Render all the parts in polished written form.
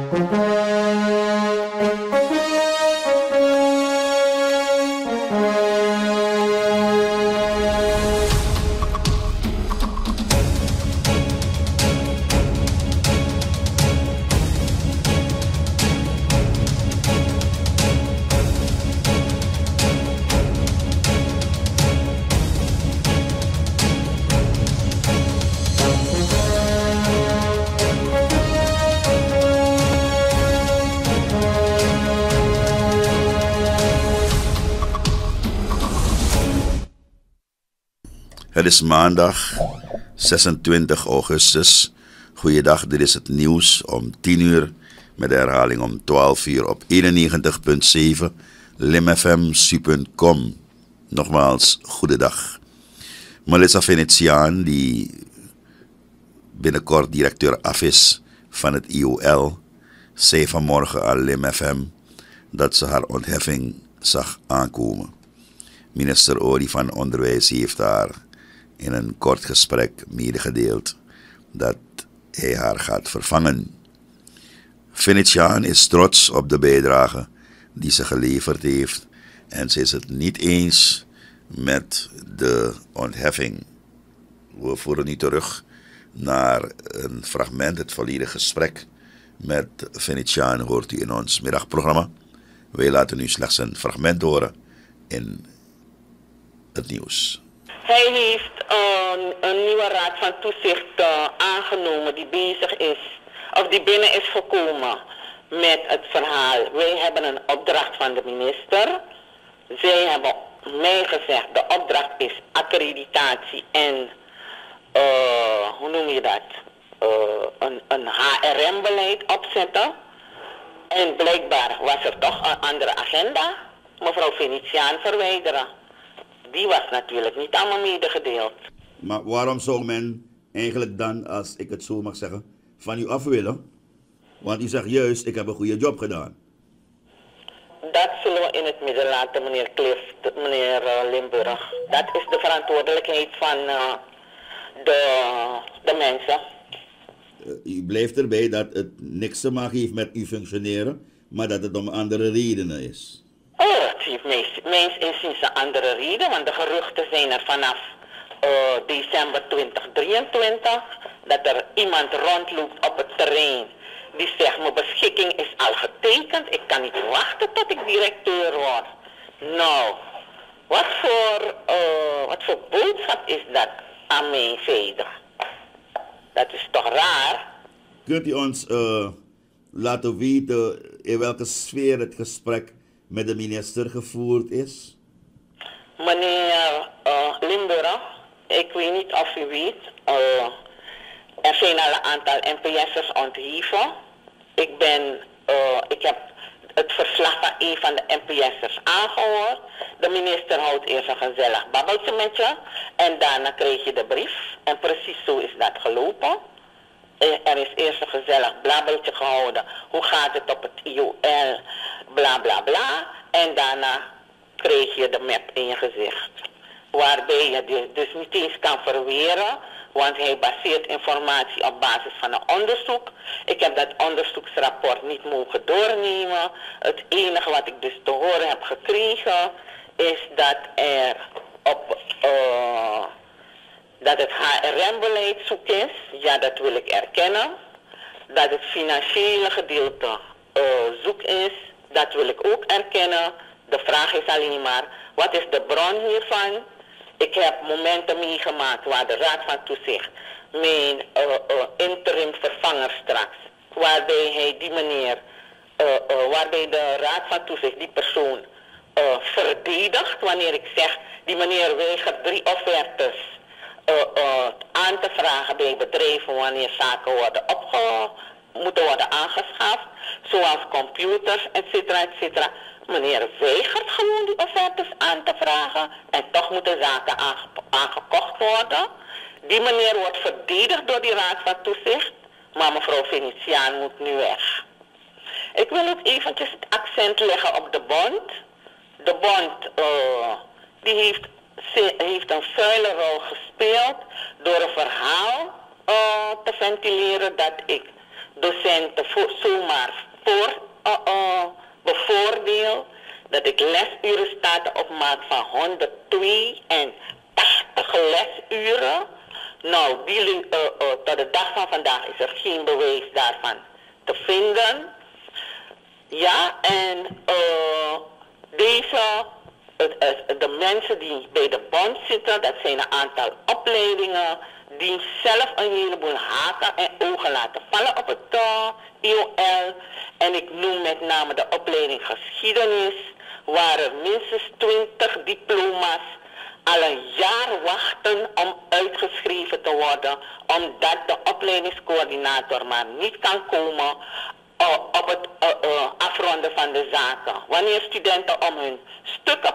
Het is maandag 26 augustus. Goeiedag, dit is het nieuws om 10 uur met de herhaling om 12 uur op 91.7 limfm.com. Nogmaals, goedendag. Melissa Venetiaan, die binnenkort directeur af is van het IOL, zei vanmorgen aan LimFM dat ze haar ontheffing zag aankomen. Minister Ori van Onderwijs heeft haar in een kort gesprek medegedeeld dat hij haar gaat vervangen. Venetiaan is trots op de bijdrage die ze geleverd heeft en ze is het niet eens met de ontheffing. We voeren nu terug naar een fragment, het volledige gesprek met Venetiaan hoort u in ons middagprogramma. Wij laten u slechts een fragment horen in het nieuws. Hij heeft een nieuwe raad van toezicht aangenomen die bezig is, of die binnen is gekomen met het verhaal. Wij hebben een opdracht van de minister. Zij hebben mij gezegd, de opdracht is accreditatie en, hoe noem je dat, een HRM-beleid opzetten. En blijkbaar was er toch een andere agenda. Mevrouw Venetiaan verwijderen. Die was natuurlijk niet allemaal medegedeeld. Maar waarom zou men eigenlijk dan, als ik het zo mag zeggen, van u af willen? Want u zegt juist, ik heb een goede job gedaan. Dat zullen we in het midden laten, meneer Clift, meneer Limburg. Dat is de verantwoordelijkheid van de mensen. U blijft erbij dat het niks te maken heeft met uw functioneren, maar dat het om andere redenen is. Oh, het heeft mijns inziens een andere reden, want de geruchten zijn er vanaf december 2023 dat er iemand rondloopt op het terrein die zegt, mijn beschikking is al getekend, ik kan niet wachten tot ik directeur word. Nou, wat voor boodschap is dat aan mij verder? Dat is toch raar? Kunt u ons laten weten in welke sfeer het gesprek met de minister gevoerd is? Meneer Limburg, ik weet niet of u weet, er zijn al een aantal NPS'ers ontheven. Ik heb het verslag van een van de NPS'ers aangehoord. De minister houdt eerst een gezellig babbeltje met je en daarna krijg je de brief. En precies zo is dat gelopen. Er is eerst een gezellig babbeltje gehouden. Hoe gaat het op het IOL? Bla bla bla. En daarna kreeg je de map in je gezicht. Waarbij je dus niet eens kan verweren. Want hij baseert informatie op basis van een onderzoek. Ik heb dat onderzoeksrapport niet mogen doornemen. Het enige wat ik dus te horen heb gekregen is dat dat het HRM-beleid zoek is. Ja, dat wil ik erkennen. Dat het financiële gedeelte zoek is. Dat wil ik ook erkennen. De vraag is alleen maar, wat is de bron hiervan? Ik heb momenten meegemaakt waar de Raad van Toezicht mijn interim vervanger straks, waarbij hij die meneer, waarbij de Raad van Toezicht die persoon verdedigt wanneer ik zeg, die meneer weigert 3 offertes aan te vragen bij bedrijven wanneer zaken moeten worden aangeschaft, zoals computers, et cetera. Meneer weigert gewoon die offertes aan te vragen en toch moeten zaken aangekocht worden. Die meneer wordt verdedigd door die Raad van Toezicht, maar mevrouw Venetiaan moet nu weg. Ik wil ook eventjes het accent leggen op de bond. De bond die heeft een vuile rol gespeeld door een verhaal te ventileren dat ik docenten zomaar bevoordeel. Dat ik lesurenstaten opmaak van 182 lesuren. Nou, tot de dag van vandaag is er geen bewijs daarvan te vinden. Ja, en de mensen die bij de bond zitten, dat zijn een aantal opleidingen die zelf een heleboel haken en ogen laten vallen op het IOL. En ik noem met name de opleiding geschiedenis, waar er minstens 20 diploma's al een jaar wachten om uitgeschreven te worden, omdat de opleidingscoördinator maar niet kan komen op het afronden van de zaken. Wanneer studenten om hun stukken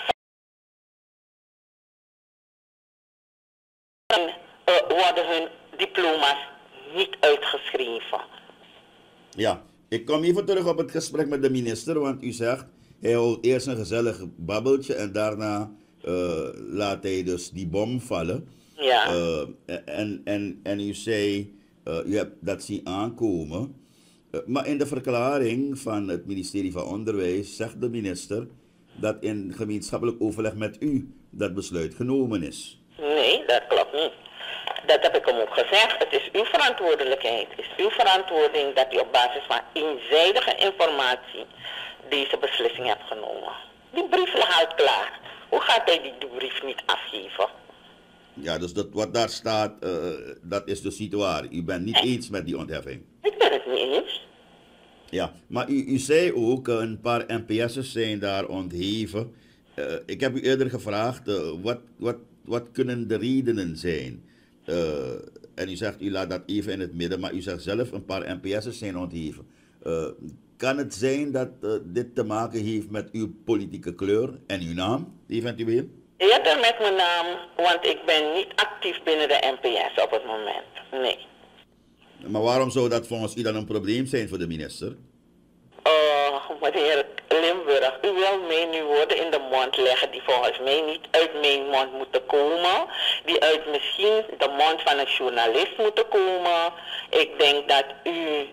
worden hun diploma's niet uitgeschreven. Ja, ik kom even terug op het gesprek met de minister, want u zegt, hij houdt eerst een gezellig babbeltje en daarna laat hij dus die bom vallen. Ja. En u zei, u hebt dat zien aankomen. Maar in de verklaring van het ministerie van Onderwijs zegt de minister dat in gemeenschappelijk overleg met u dat besluit genomen is. Nee, dat klopt niet. Dat heb ik hem ook gezegd. Het is uw verantwoordelijkheid. Het is uw verantwoording dat u op basis van eenzijdige informatie deze beslissing hebt genomen. Die brief ligt al klaar. Hoe gaat hij die brief niet afgeven? Ja, dus wat daar staat, dat is dus niet waar. U bent niet eens met die ontheffing. Ik ben het niet eens. Ja, maar u zei ook, een paar NPS'ers zijn daar ontheven. Ik heb u eerder gevraagd, wat kunnen de redenen zijn? En u zegt, u laat dat even in het midden, maar u zegt zelf, een paar NPS'ers zijn ontheven. Kan het zijn dat dit te maken heeft met uw politieke kleur en uw naam, eventueel? Eerder met mijn naam, want ik ben niet actief binnen de NPS op het moment. Nee. Maar waarom zou dat volgens u dan een probleem zijn voor de minister? Meneer Limburg, u wil mij nu woorden in de mond leggen die volgens mij niet uit mijn mond moeten komen. Die uit misschien de mond van een journalist moeten komen. Ik denk dat u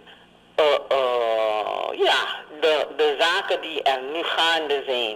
de zaken die er nu gaande zijn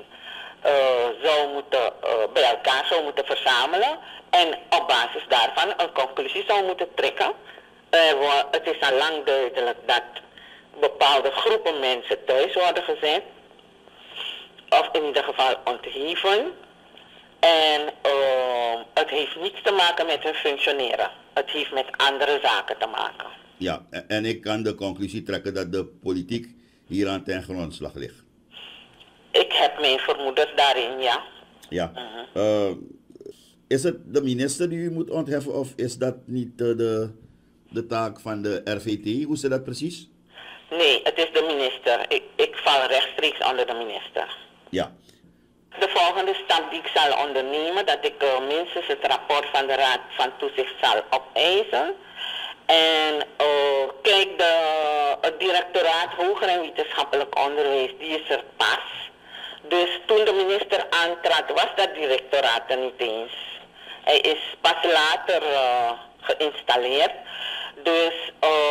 bij elkaar zou moeten verzamelen. En op basis daarvan een conclusie zou moeten trekken. Het is al lang duidelijk dat bepaalde groepen mensen thuis worden gezet. Of in ieder geval ontheven. En het heeft niets te maken met hun functioneren. Het heeft met andere zaken te maken. Ja, en ik kan de conclusie trekken dat de politiek hier aan ten grondslag ligt. Ik heb mijn vermoedens daarin, ja. Ja. Is het de minister die u moet ontheffen of is dat niet de taak van de RVT? Hoe zit dat precies? Nee, het is de minister. Ik val rechtstreeks onder de minister. Ja. De volgende stap die ik zal ondernemen, dat ik minstens het rapport van de Raad van Toezicht zal opeisen. En kijk, het directoraat Hoger en Wetenschappelijk Onderwijs, die is er pas. Dus toen de minister aantrad, was dat directoraat er niet eens. Hij is pas later geïnstalleerd. Dus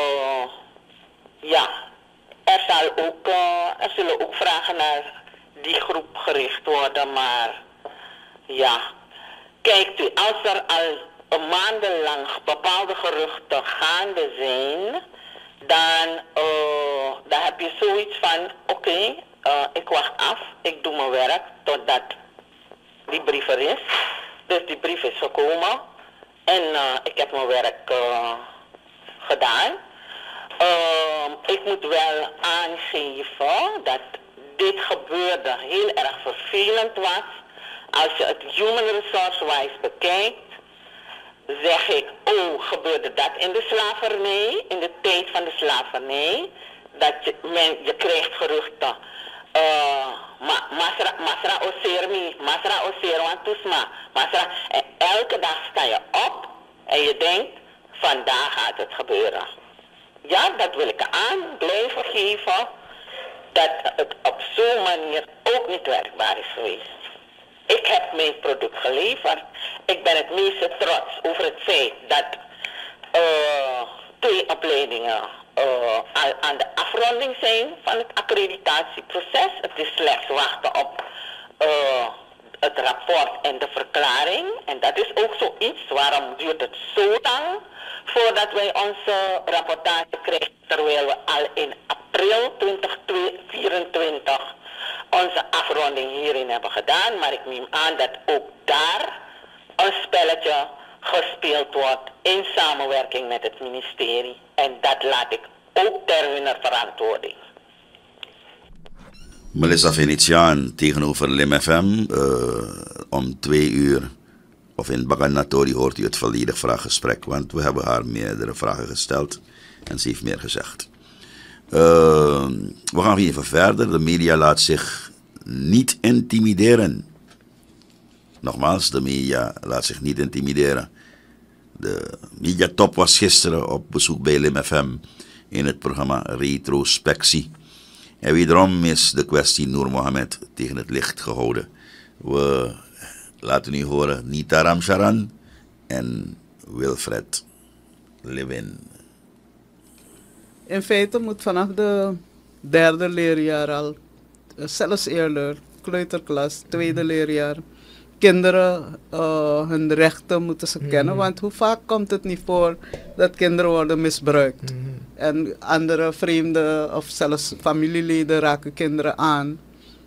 er zullen ook vragen naar die groep gericht worden. Maar ja, kijkt u, als er al maandenlang bepaalde geruchten gaande zijn, dan heb je zoiets van, oké, ik wacht af, ik doe mijn werk totdat die brief er is. Dus die brief is gekomen en ik heb mijn werk gedaan. Ik moet wel aangeven dat dit gebeurde heel erg vervelend was. Als je het human resource-wise bekijkt, zeg ik, gebeurde dat in de slavernij, in de tijd van de slavernij, dat je krijgt geruchten. Masra osermi, masra oserwantusma, masra. En elke dag sta je op en je denkt, vandaag gaat het gebeuren. Ja, dat wil ik aan blijven geven, dat het op zo'n manier ook niet werkbaar is geweest. Ik heb mijn product geleverd. Ik ben het meeste trots over het feit dat 2 opleidingen al aan de afronding zijn van het accreditatieproces. Het is slechts wachten op het rapport en de verklaring. En dat is ook zoiets, waarom duurt het zo lang voordat wij onze rapportage krijgen, terwijl we al in april 2024 onze afronding hierin hebben gedaan. Maar ik neem aan dat ook daar een spelletje gespeeld wordt in samenwerking met het ministerie. En dat laat ik ook ter hun verantwoording. Melissa Venetiaan tegenover Lim FM. Om 2 uur, of in Baganatori, hoort u het volledig vraaggesprek. Want we hebben haar meerdere vragen gesteld en ze heeft meer gezegd. We gaan even verder. De media laat zich niet intimideren. Nogmaals, de media laat zich niet intimideren. De mediatop was gisteren op bezoek bij Lim FM in het programma Retrospectie. En wederom is de kwestie Noor Mohammed tegen het licht gehouden. We laten u horen Nita Ramcharan en Wilfred Lewin. In feite moet vanaf de 3e leerjaar al, zelfs eerder, kleuterklas, 2e leerjaar, kinderen hun rechten moeten ze kennen. Want hoe vaak komt het niet voor dat kinderen worden misbruikt? En andere vreemden of zelfs familieleden raken kinderen aan.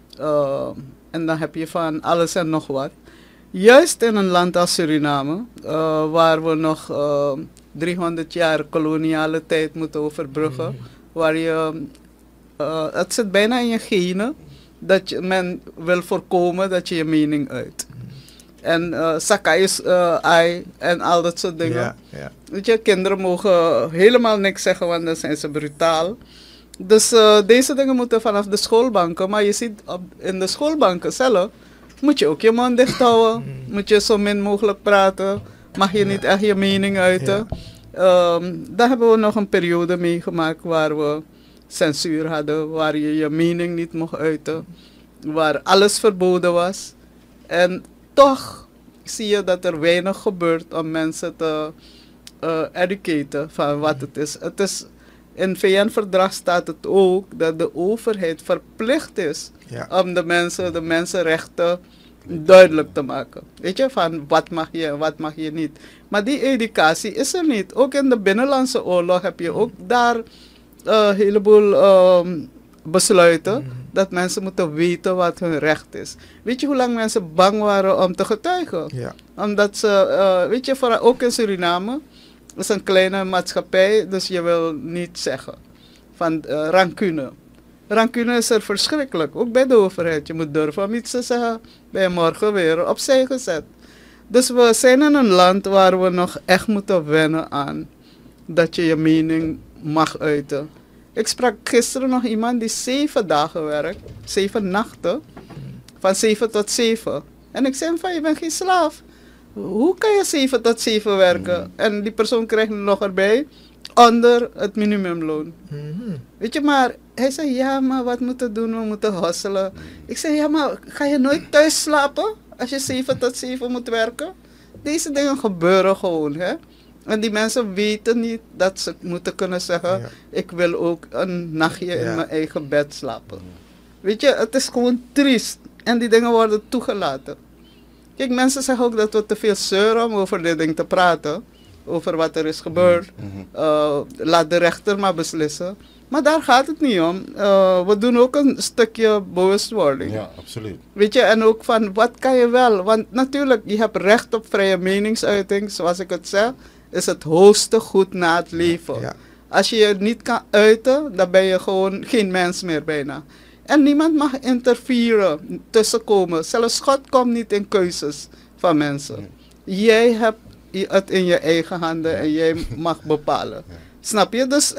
En dan heb je van alles en nog wat. Juist in een land als Suriname, waar we nog 300 jaar koloniale tijd moeten overbruggen, waar je, het zit bijna in je genen, dat men wil voorkomen dat je je mening uit. En Sakai is ai en al dat soort dingen. Ja, ja. Weet je, kinderen mogen helemaal niks zeggen, want dan zijn ze brutaal. Dus deze dingen moeten vanaf de schoolbanken. Maar je ziet, in de schoolbanken zelf moet je ook je mond dicht houden. Moet je zo min mogelijk praten. Mag je niet echt je mening uiten. Daar hebben we nog een periode meegemaakt waar we censuur hadden. Waar je je mening niet mocht uiten. Waar alles verboden was. En toch zie je dat er weinig gebeurt om mensen te educaten van wat het is. Het is. In het VN-verdrag staat het ook dat de overheid verplicht is om de mensenrechten duidelijk te maken. Weet je, van wat mag je en wat mag je niet. Maar die educatie is er niet. Ook in de Binnenlandse Oorlog heb je ook daar een heleboel besluiten dat mensen moeten weten wat hun recht is. Weet je hoe lang mensen bang waren om te getuigen? Ja. Omdat ze, weet je, vooral ook in Suriname, het is een kleine maatschappij, dus je wil niet zeggen van rancune. Rancune is er verschrikkelijk, ook bij de overheid. Je moet durven om iets te zeggen, ben je morgen weer opzij gezet. Dus we zijn in een land waar we nog echt moeten wennen aan dat je je mening mag uiten. Ik sprak gisteren nog iemand die 7 dagen werkt, 7 nachten, van 7 tot 7. En ik zei van, je bent geen slaaf. Hoe kan je 7 tot 7 werken? En die persoon krijgt nog erbij onder het minimumloon. Weet je, maar hij zei, ja, maar wat moeten we doen? We moeten hustelen. Ik zei, ja, maar ga je nooit thuis slapen als je 7 tot 7 moet werken? Deze dingen gebeuren gewoon, hè. En die mensen weten niet dat ze moeten kunnen zeggen, ik wil ook een nachtje in mijn eigen bed slapen. Weet je, het is gewoon triest. En die dingen worden toegelaten. Kijk, mensen zeggen ook dat we te veel zeuren om over dit ding te praten. Over wat er is gebeurd. Laat de rechter maar beslissen. Maar daar gaat het niet om. We doen ook een stukje bewustwording. Ja, absoluut. Weet je, en ook van wat kan je wel. Want natuurlijk, je hebt recht op vrije meningsuiting. Zoals ik het zeg, is het hoogste goed na het leven. Ja. Als je je niet kan uiten, dan ben je gewoon geen mens meer bijna. En niemand mag interfereren, tussenkomen. Zelfs God komt niet in keuzes van mensen. Jij hebt het in je eigen handen en jij mag bepalen. Snap je? Dus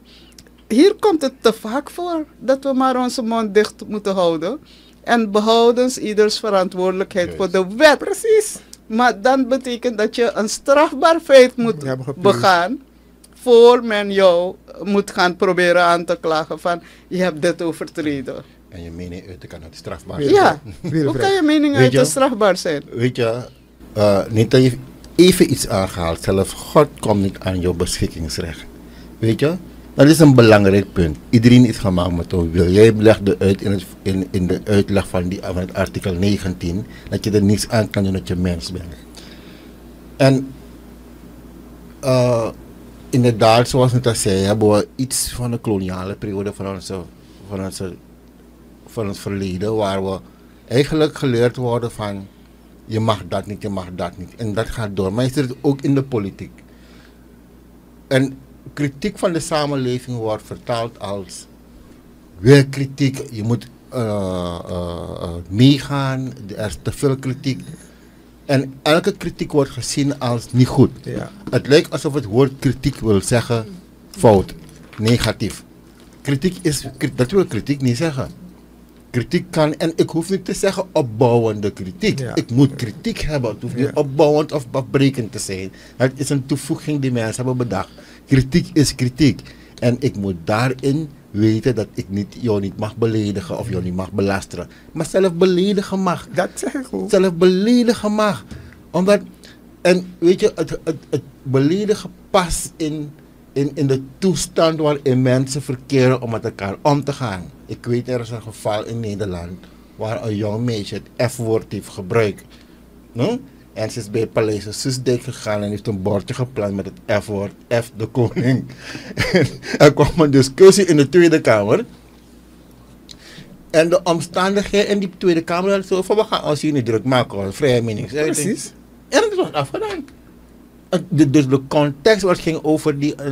hier komt het te vaak voor dat we maar onze mond dicht moeten houden. En behoudens ieders verantwoordelijkheid voor de wet. Precies. Maar dan betekent dat je een strafbaar feit moet begaan, voor men jou moet gaan proberen aan te klagen van, je hebt dit overtreden. En je mening uiten kan het strafbaar zijn. Ja, hoe kan je mening uiten strafbaar zijn? Weet je, niet dat je even iets aangehaald, zelfs God komt niet aan jouw beschikkingsrecht. Weet je, Dat is een belangrijk punt. Iedereen is gemaakt met een wil. Jij legde uit in de uitleg van het artikel 19 dat je er niets aan kan doen dat je mens bent. En inderdaad, zoals ik net zei, hebben we iets van de koloniale periode van het verleden, waar we eigenlijk geleerd worden van je mag dat niet, je mag dat niet. En dat gaat door. Maar je zit ook in de politiek. En kritiek van de samenleving wordt vertaald als weer kritiek, je moet meegaan, er is te veel kritiek. En elke kritiek wordt gezien als niet goed. Ja. Het lijkt alsof het woord kritiek wil zeggen fout, negatief. Dat wil kritiek niet zeggen. Kritiek kan, en ik hoef niet te zeggen opbouwende kritiek. Ja. Ik moet kritiek hebben. Het hoeft niet opbouwend of afbrekend te zijn. Het is een toevoeging die mensen hebben bedacht. Kritiek is kritiek. En ik moet daarin weten dat ik jou niet mag beledigen of jou niet mag belasteren. Maar zelf beledigen mag. Dat zeg ik ook. Zelf beledigen mag. Omdat, en weet je, het beledigen past in de toestand waarin mensen verkeren om met elkaar om te gaan. Ik weet, er is een geval in Nederland waar een jong meisje het F-woord heeft gebruikt. No? En ze is bij Paleis Soesdijk gegaan en heeft een bordje geplant met het F-woord, F de koning. Er kwam een discussie in de Tweede Kamer. En de omstandigheden in die Tweede Kamer hadden zo van, we gaan ons hier niet druk maken, vrije meningsuiting. En het was afgedaan. Dus de context wat ging over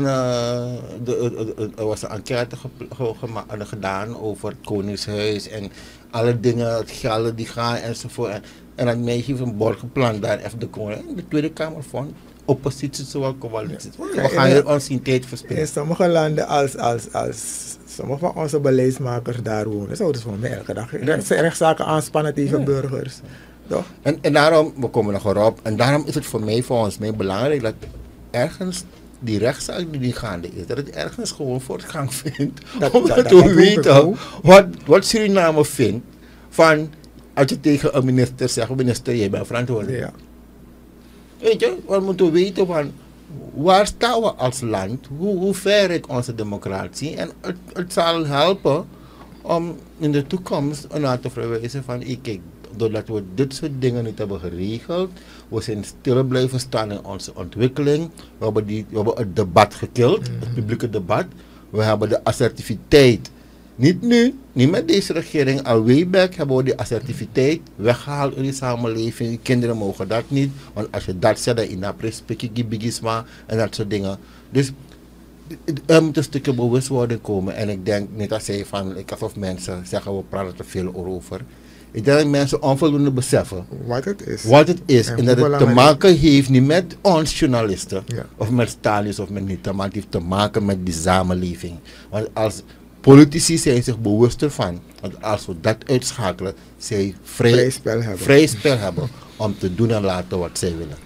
er was een enquête gedaan over het Koningshuis en alle dingen, het gelden die gaan enzovoort. En dat meisje heeft een bord gepland daar even de koning. En de Tweede Kamer vond oppositie zowel coalitie. We gaan hier ons in tijd verspillen. In sommige landen als sommige van onze beleidsmakers daar wonen, zouden ze van mij elke dag rechtszaken aanspannen tegen burgers. Toch? En daarom, we komen nog erop, en daarom is het volgens mij belangrijk dat ergens die rechtszaak die gaande is, dat het ergens gewoon voortgang vindt. Omdat we weten wat Suriname vindt van als je tegen een minister zegt, minister, jij bent verantwoordelijk. Ja. Weet je, we moeten weten van waar staan we als land, hoe ver is onze democratie, en het zal helpen om in de toekomst een te verwijzen van, kijk, doordat we dit soort dingen niet hebben geregeld, we zijn stil blijven staan in onze ontwikkeling, we hebben het debat gekild, het publieke debat, we hebben de assertiviteit, niet nu, niet met deze regering, al way back hebben we die assertiviteit weggehaald in die samenleving, kinderen mogen dat niet, want als je dat zegt, dan in dat bigisma en dat soort dingen. Dus er moet een stukje bewustwording komen en ik denk niet als zij van, alsof mensen zeggen we praten te veel over. Ik denk dat mensen onvoldoende beseffen wat het is. En dat het te maken heeft niet met ons journalisten, of met Stalins of met niet, maar het heeft te maken met die samenleving. Want als politici zijn zich bewust ervan, dat als we dat uitschakelen, zij vrij spel hebben om te doen en laten wat zij willen.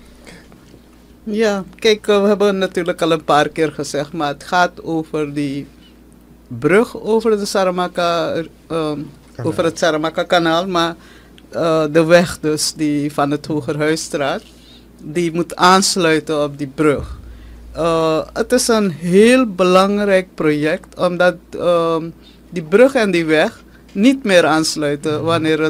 Ja, kijk, we hebben natuurlijk al een paar keer gezegd, maar het gaat over die brug over de Saramaka, over het Saramaka-kanaal, maar de weg dus die van het Hogerhuisstraat, die moet aansluiten op die brug. Het is een heel belangrijk project, omdat die brug en die weg niet meer aansluiten wanneer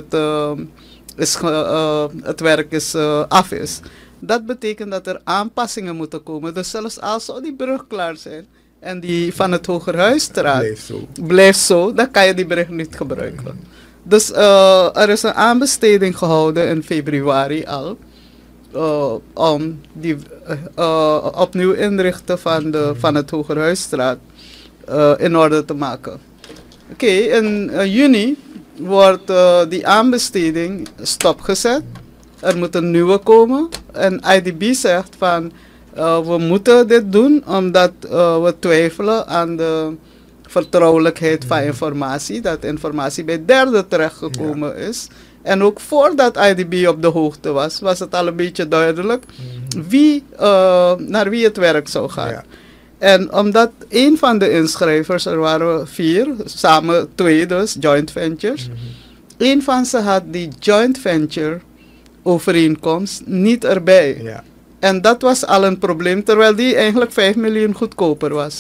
het werk af is. Dat betekent dat er aanpassingen moeten komen. Dus zelfs als zou die brug klaar zijn en die van het Hogerhuisstraat blijft zo, dan kan je die brug niet gebruiken. Dus er is een aanbesteding gehouden in februari al. Om die opnieuw inrichten van het Hogerhuisstraat in orde te maken. Oké, in juni wordt die aanbesteding stopgezet. Er moet een nieuwe komen. En IDB zegt van we moeten dit doen omdat we twijfelen aan de vertrouwelijkheid van informatie. Dat informatie bij derden terechtgekomen is. En ook voordat IDB op de hoogte was, was het al een beetje duidelijk naar wie het werk zou gaan. Ja. En omdat een van de inschrijvers, er waren 4, samen 2 dus, joint ventures. Een van ze had die joint venture overeenkomst niet erbij. Ja. En dat was al een probleem, terwijl die eigenlijk 5 miljoen goedkoper was. Ja.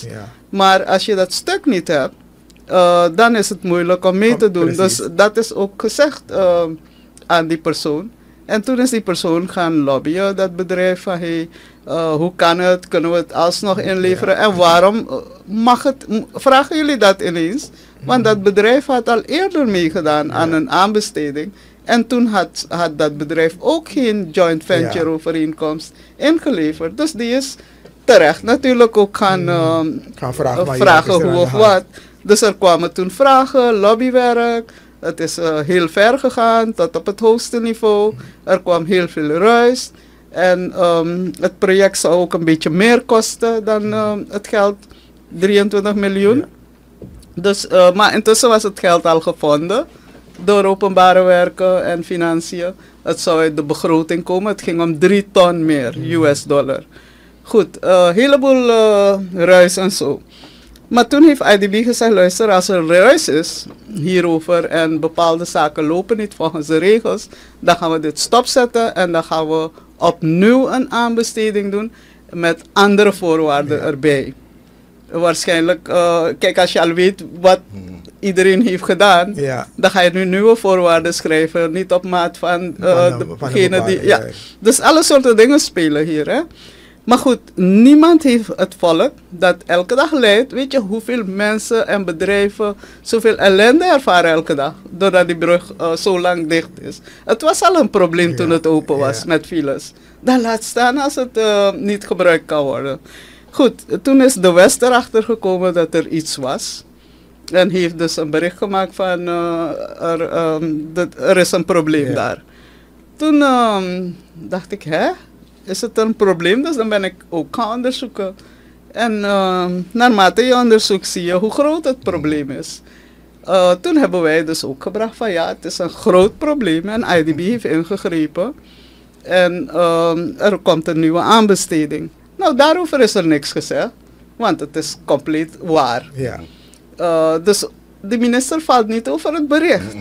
Maar als je dat stuk niet hebt, dan is het moeilijk om mee te doen. Precies. Dus dat is ook gezegd aan die persoon. En toen is die persoon gaan lobbyen, dat bedrijf, van hey, hoe kan het, kunnen we het alsnog inleveren en waarom mag het, vragen jullie dat ineens? Want dat bedrijf had al eerder meegedaan aan een aanbesteding en toen had dat bedrijf ook geen joint venture overeenkomst ingeleverd. Dus die is terecht natuurlijk ook gaan vragen hoe of wat. Dus er kwamen toen vragen, lobbywerk. Het is heel ver gegaan, tot op het hoogste niveau. Er kwam heel veel ruis. En het project zou ook een beetje meer kosten dan het geld, 23 miljoen. Ja. Dus, maar intussen was het geld al gevonden door openbare werken en financiën. Het zou uit de begroting komen. Het ging om 3 ton meer US dollar. Goed, een heleboel ruis en zo. Maar toen heeft IDB gezegd, luister, als er ruis is hierover en bepaalde zaken lopen niet volgens de regels, dan gaan we dit stopzetten en dan gaan we opnieuw een aanbesteding doen met andere voorwaarden erbij. Waarschijnlijk, kijk, als je al weet wat iedereen heeft gedaan, dan ga je nu nieuwe voorwaarden schrijven, niet op maat van degene die... Ja. Dus alle soorten dingen spelen hier, hè. Maar goed, niemand heeft het volk dat elke dag leidt. Weet je hoeveel mensen en bedrijven zoveel ellende ervaren elke dag, doordat die brug zo lang dicht is. Het was al een probleem toen het open was met files. Dan laat staan als het niet gebruikt kan worden. Goed, toen is de West erachter gekomen dat er iets was. En heeft dus een bericht gemaakt van er is een probleem daar. Toen dacht ik, hè? Is het een probleem? Dus dan ben ik ook gaan onderzoeken. En naarmate je onderzoekt zie je hoe groot het probleem is. Toen hebben wij dus ook gebracht van ja, het is een groot probleem. En IDB heeft ingegrepen. En er komt een nieuwe aanbesteding. Nou, daarover is er niks gezegd. Want het is compleet waar. Ja. Dus de minister valt niet over het bericht.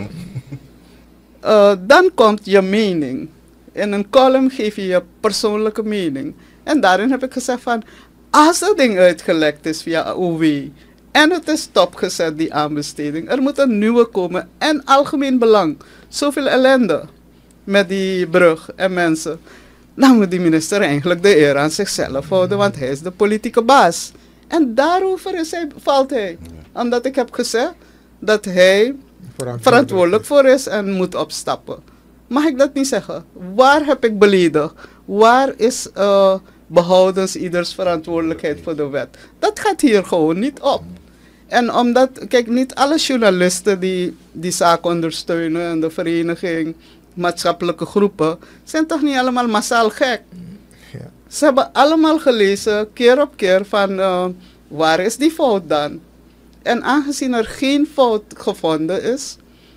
Dan komt je mening. In een column geef je je persoonlijke mening. En daarin heb ik gezegd van, als dat ding uitgelekt is via OW en het is stopgezet, die aanbesteding, er moet een nieuwe komen en algemeen belang. Zoveel ellende met die brug en mensen. Dan moet die minister eigenlijk de eer aan zichzelf houden, want hij is de politieke baas. En daarover valt hij. Omdat ik heb gezegd dat hij verantwoordelijk voor is en moet opstappen. Mag ik dat niet zeggen? Waar heb ik beledigd? Waar is behoudens ieders verantwoordelijkheid voor de wet? Dat gaat hier gewoon niet op. En omdat, kijk, niet alle journalisten die zaak ondersteunen en de vereniging, maatschappelijke groepen, zijn toch niet allemaal massaal gek. Ja. Ze hebben allemaal gelezen, keer op keer, van waar is die fout dan? En aangezien er geen fout gevonden is,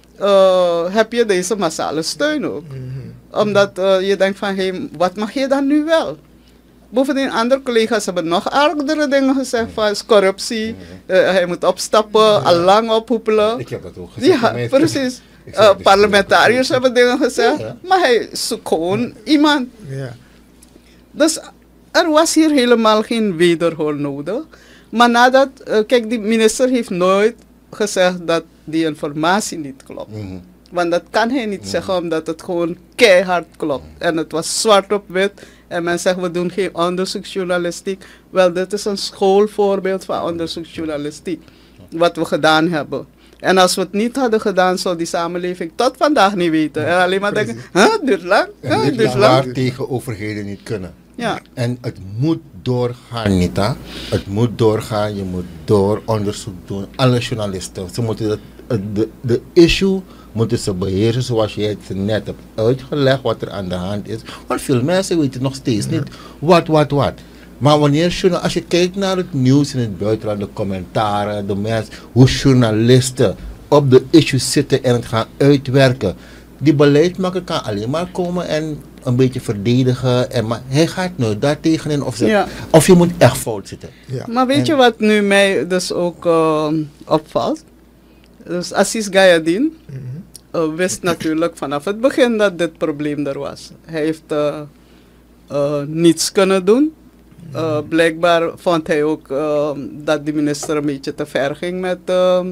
heb je deze massale steun ook. Omdat je denkt van, hey, wat mag je dan nu wel? Bovendien, andere collega's hebben nog andere dingen gezegd van corruptie. Hij moet opstappen, al lang ophoepelen. Ik heb dat ook gezegd. Ja, precies. Parlementariërs hebben dingen gezegd. Ja. Maar hij zoekt gewoon iemand. Ja. Dus er was hier helemaal geen wederhoor nodig. Maar nadat, kijk, die minister heeft nooit gezegd dat die informatie niet klopt. Want dat kan hij niet zeggen, omdat het gewoon keihard klopt. En het was zwart op wit. En men zegt, we doen geen onderzoeksjournalistiek. Wel, dit is een schoolvoorbeeld van onderzoeksjournalistiek. Wat we gedaan hebben. En als we het niet hadden gedaan, zou die samenleving tot vandaag niet weten. En alleen maar denken, het duurt lang. Het duurt lang. Waar tegen overheden niet kunnen. Ja. En het moet doorgaan, Nita. Het moet doorgaan. Je moet door onderzoek doen. Alle journalisten. Ze moeten de issue moeten ze beheersen zoals je het net hebt uitgelegd wat er aan de hand is. Want veel mensen weten nog steeds niet wat. Maar als je kijkt naar het nieuws in het buitenland, de commentaren, de mensen, hoe journalisten op de issues zitten en het gaan uitwerken. Die beleidsmaker kan alleen maar komen en een beetje verdedigen. Maar hij gaat nooit daar tegenin of je moet echt fout zitten. Ja. Maar weet je wat nu mij dus ook opvalt? Dus Aziz Gayadin wist natuurlijk vanaf het begin dat dit probleem er was. Hij heeft niets kunnen doen. Blijkbaar vond hij ook dat de minister een beetje te ver ging met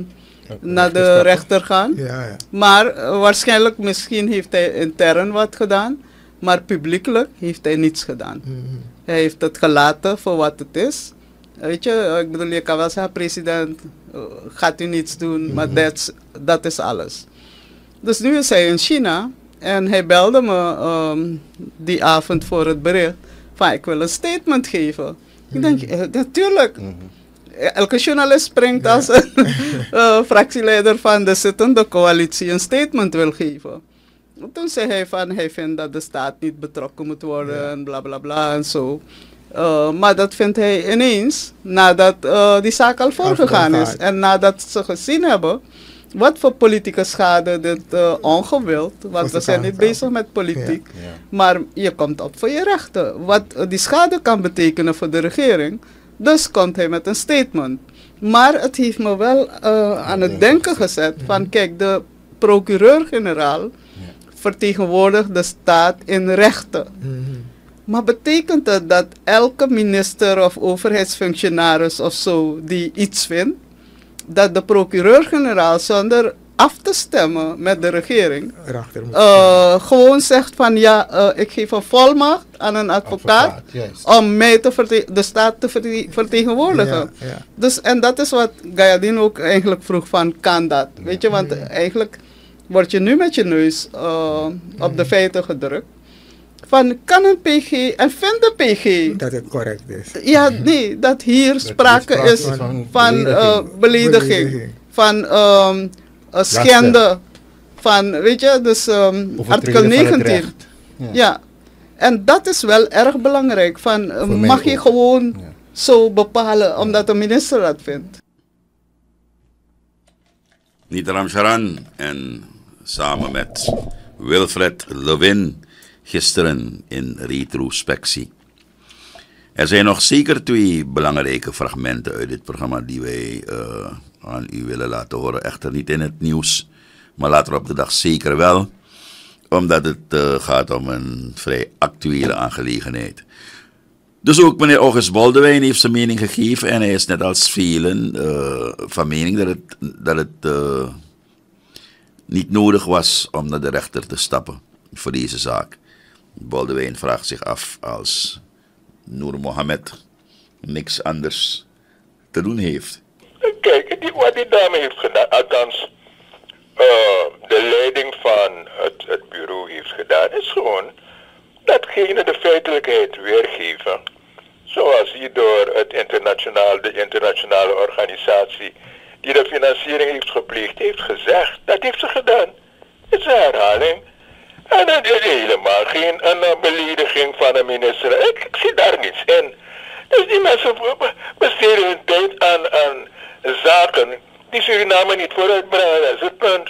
naar de rechter gaan. Ja. Maar waarschijnlijk, misschien heeft hij intern wat gedaan, maar publiekelijk heeft hij niets gedaan. Hij heeft het gelaten voor wat het is. Weet je, ik bedoel, je kan wel zeggen, president, gaat u niets doen, maar dat is alles. Dus nu is hij in China en hij belde me die avond voor het bericht van ik wil een statement geven. Ik denk, natuurlijk. Elke journalist springt als een fractieleider van de zittende coalitie een statement wil geven. Toen zei hij van hij vindt dat de staat niet betrokken moet worden en bla bla bla en zo. Maar dat vindt hij ineens nadat die zaak al voorgegaan is. En nadat ze gezien hebben wat voor politieke schade dit ongewild, want we zijn niet bezig met politiek, maar je komt op voor je rechten. Wat die schade kan betekenen voor de regering. Dus komt hij met een statement. Maar het heeft me wel aan het denken gezet van kijk, de procureur-generaal vertegenwoordigt de staat in rechten. Maar betekent het dat elke minister of overheidsfunctionaris of zo die iets vindt, dat de procureur-generaal zonder af te stemmen met de regering gewoon zegt van ja, ik geef een volmacht aan een advocaat om mij de staat te vertegenwoordigen. Dus, en dat is wat Gayadin ook eigenlijk vroeg van, kan dat? Weet je, want eigenlijk word je nu met je neus op de feiten gedrukt. Van, kan een PG en vindt de PG dat het correct is? Ja, nee, dat hier sprake is van belediging, van schenden, van, weet je, dus artikel 19. Ja, en dat is wel erg belangrijk. Van, mag je gewoon zo bepalen omdat de minister dat vindt? Nita Ramcharan en samen met Wilfred Lewin gisteren in retrospectie. Er zijn nog zeker 2 belangrijke fragmenten uit dit programma die wij aan u willen laten horen. Echter niet in het nieuws, maar later op de dag zeker wel. Omdat het gaat om een vrij actuele aangelegenheid. Dus ook meneer August Boldewijn heeft zijn mening gegeven. En hij is net als velen van mening dat het niet nodig was om naar de rechter te stappen voor deze zaak. Boldewijn vraagt zich af als Noor Mohammed niks anders te doen heeft. Kijk, wat die dame heeft gedaan, althans de leiding van het bureau heeft gedaan, is gewoon datgene de feitelijkheid weergeven. Zoals die door de internationale organisatie die de financiering heeft gepleegd, heeft gezegd. Dat heeft ze gedaan. Het is een herhaling. En dat is helemaal geen belediging van een minister. Ik zie daar niets in. Dus die mensen besteden hun tijd aan zaken die Suriname niet vooruitbrengen. Dat is het punt.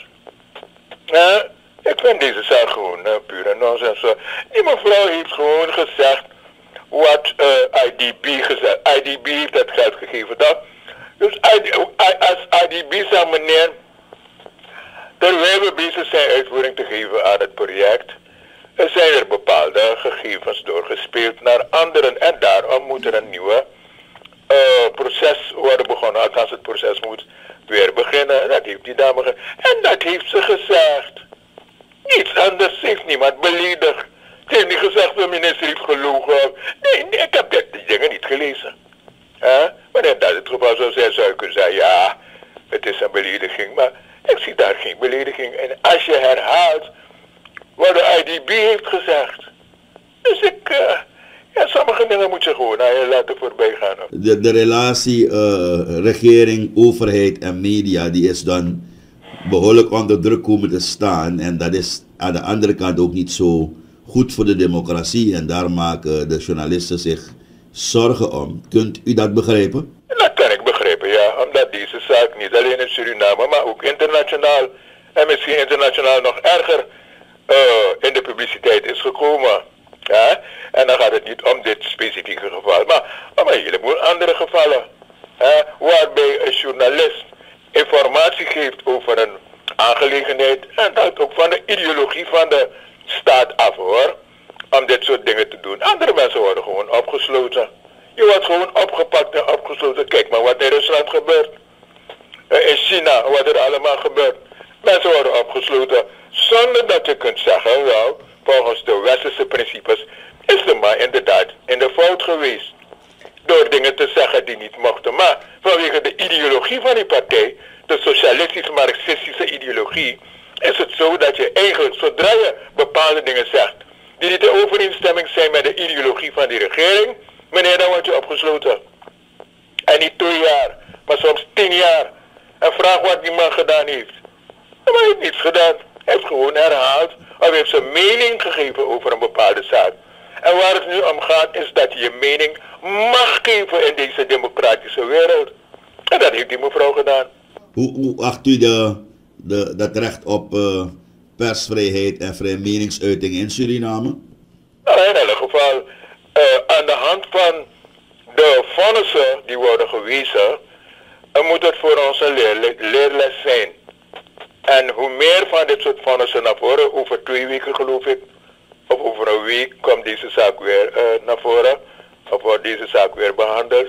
Ik vind deze zaak gewoon puur en nonsens. Die mevrouw heeft gewoon gezegd wat IDB gezegd. IDB heeft dat geld gegeven. Dus als IDB zei meneer, terwijl we bezig zijn uitvoering te geven aan het project, zijn er bepaalde gegevens doorgespeeld naar anderen. En daarom moet er een nieuwe proces worden begonnen. Althans, het proces moet weer beginnen. Dat heeft die dame gezegd. En dat heeft ze gezegd. Niets anders heeft niemand beledigd. Ze heeft niet gezegd de minister heeft gelogen. Nee, ik heb die dingen niet gelezen. Wanneer dat het geval zou zijn, zou ik kunnen zeggen, ja, het is een belediging. Maar ik zie daar geen belediging. En als je herhaalt wat de IDB heeft gezegd. Dus sommige dingen moet je gewoon aan je laten voorbij gaan. De relatie regering, overheid en media, die is dan behoorlijk onder druk komen te staan. En dat is aan de andere kant ook niet zo goed voor de democratie. En daar maken de journalisten zich zorgen om. Kunt u dat begrijpen? Dat kan ik begrijpen, ja. Omdat deze zaak niet alleen in Suriname, maar ook internationaal en misschien internationaal nog erger in de publiciteit is gekomen. Ja? En dan gaat het niet om dit specifieke geval, maar om een heleboel andere gevallen. Waarbij een journalist informatie geeft over een aangelegenheid en dat ook van de ideologie van de staat af hoor. Om dit soort dingen te doen. Andere mensen worden gewoon opgesloten. Je wordt gewoon opgepakt en opgesloten. Kijk maar wat in Rusland gebeurt. In China, wat er allemaal gebeurt. Mensen worden opgesloten zonder dat je kunt zeggen, wel, volgens de westerse principes is de man inderdaad in de fout geweest. Door dingen te zeggen die niet mochten. Maar vanwege de ideologie van die partij, de socialistisch-marxistische ideologie, is het zo dat je eigenlijk, zodra je bepaalde dingen zegt, die niet in overeenstemming zijn met de ideologie van die regering, meneer, dan word je opgesloten. En niet 2 jaar, maar soms 10 jaar. En vraag wat die man gedaan heeft. Maar hij heeft niets gedaan. Hij heeft gewoon herhaald, of hij heeft zijn mening gegeven over een bepaalde zaak. En waar het nu om gaat, is dat je je mening mag geven in deze democratische wereld. En dat heeft die mevrouw gedaan. Hoe acht u dat recht op persvrijheid en vrije meningsuiting in Suriname? Nou, in elk geval, aan de hand van de vonnissen die worden gewezen, moet het voor ons een leerles zijn. En hoe meer van dit soort vonnissen naar voren, over 2 weken geloof ik, of over een week komt deze zaak weer naar voren, of wordt deze zaak weer behandeld.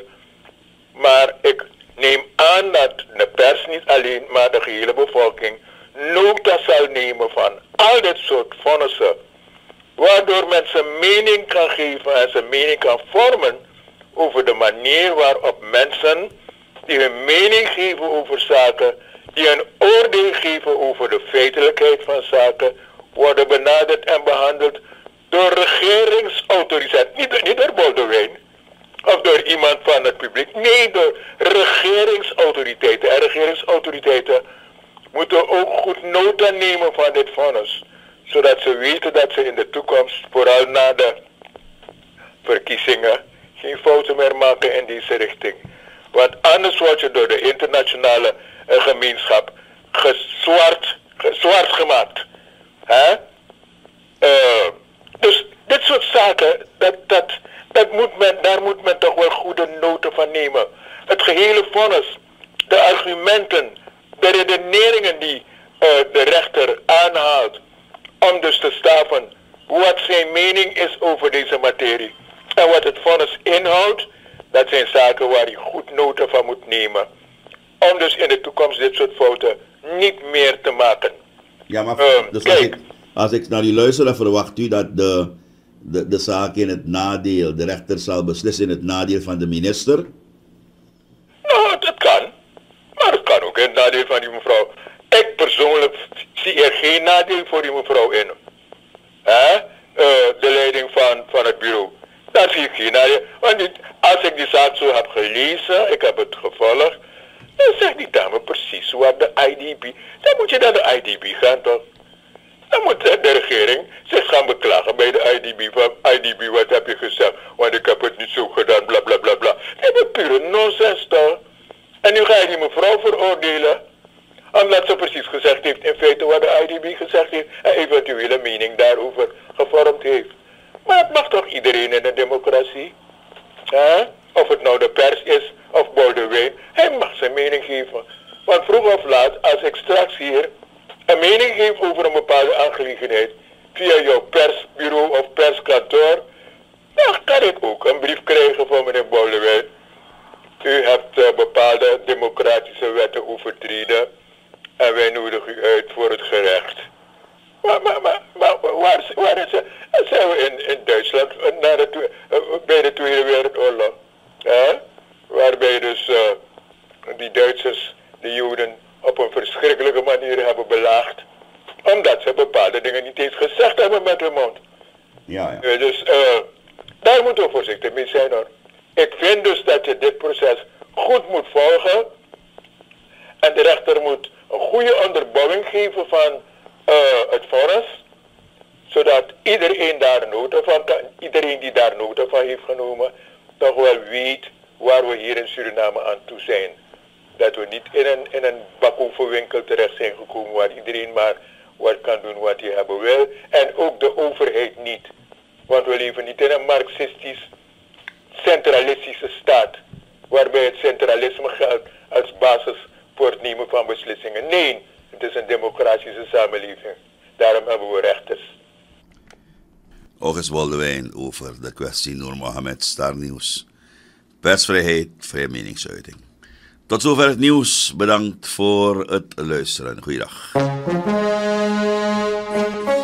Maar ik neem aan dat de pers niet alleen, maar de gehele bevolking nota zal nemen van al dit soort vonnissen, waardoor men zijn mening kan geven en zijn mening kan vormen over de manier waarop mensen die hun mening geven over zaken, die een oordeel geven over de feitelijkheid van zaken, worden benaderd en behandeld door regeringsautoriteiten. Niet door Boudewijn of door iemand van het publiek. Nee, door regeringsautoriteiten. En regeringsautoriteiten moeten ook goed nota nemen van dit vonnis. Zodat ze weten dat ze in de toekomst, vooral na de verkiezingen, geen fouten meer maken in deze richting. Want anders word je door de internationale gemeenschap zwart gemaakt. Hè? Dus dit soort zaken, daar moet men toch wel goede noten van nemen. Het gehele vonnis, de argumenten, de redeneringen die de rechter aanhaalt, om dus te staven wat zijn mening is over deze materie. En wat het vonnis inhoudt, dat zijn zaken waar je goed nota van moet nemen. Om dus in de toekomst dit soort fouten niet meer te maken. Ja, maar dus als ik naar u luister, dan verwacht u dat de zaak in het nadeel, de rechter zal beslissen in het nadeel van de minister? Nou, dat kan. Maar het kan ook in het nadeel van die mevrouw. Ik persoonlijk zie er geen nadeel voor die mevrouw in. De leiding van het bureau. Daar zie ik geen nadeel. Want als ik die zaak zo heb gelezen, ik heb het gevolgd, dan zegt die dame precies wat de IDB. Dan moet je naar de IDB gaan toch? Dan moet de regering zich gaan beklagen bij de IDB. Van IDB, wat heb je gezegd? Want ik heb het niet zo gedaan, bla bla bla bla. Dat is pure nonsens toch? En nu ga je die mevrouw veroordelen, omdat ze precies gezegd heeft in feite wat de IDB gezegd heeft en eventuele mening daarover gevormd heeft. Maar het mag toch iedereen in een democratie? Of het nou de pers is of Boudewijn, hij mag zijn mening geven. Want vroeg of laat, als ik straks hier een mening geef over een bepaalde aangelegenheid via jouw persbureau of perskantoor, dan kan ik ook een brief krijgen van meneer Boudewijn. U hebt bepaalde democratische wetten overtreden en wij nodigen u uit voor het gerecht. Maar waar is het? Zijn we in Duitsland bij de Tweede Wereldoorlog? Waarbij dus die Duitsers de Joden op een verschrikkelijke manier hebben belaagd. Omdat ze bepaalde dingen niet eens gezegd hebben met hun mond. Ja. Dus daar moeten we voorzichtig mee zijn hoor. Ik vind dus dat je dit proces goed moet volgen. En de rechter moet een goede onderbouwing geven van het vonnis. Zodat iedereen die daar nota van heeft genomen, toch wel weet waar we hier in Suriname aan toe zijn. Dat we niet in een bakovenwinkel terecht zijn gekomen waar iedereen maar wat kan doen wat hij hebben wil. En ook de overheid niet. Want we leven niet in een marxistisch, centralistische staat. Waarbij het centralisme geldt als basis voor het nemen van beslissingen. Nee, het is een democratische samenleving. Daarom hebben we rechters. August Boudewijn over de kwestie Noor Mohammed, Star News. persvrijheid, vrije meningsuiting. Tot zover het nieuws. Bedankt voor het luisteren. Goeiedag.